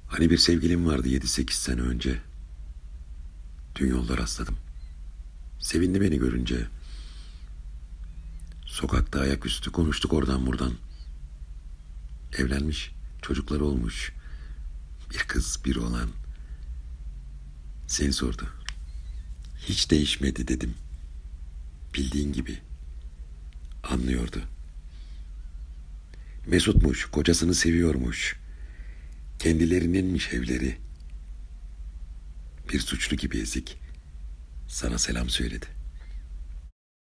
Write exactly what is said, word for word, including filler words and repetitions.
Hani bir sevgilim vardı yedi sekiz sene önce. Dün yolda rastladım. Sevindi beni görünce. Sokakta ayaküstü konuştuk oradan buradan. Evlenmiş, çocukları olmuş. Bir kız, bir oğlan. Seni sordu. Hiç değişmedi dedim. Bildiğin gibi. Anlıyordu. Mesutmuş, kocasını seviyormuş. Kendilerininmiş evleri. Bir suçlu gibi ezik. Sana selam söyledi.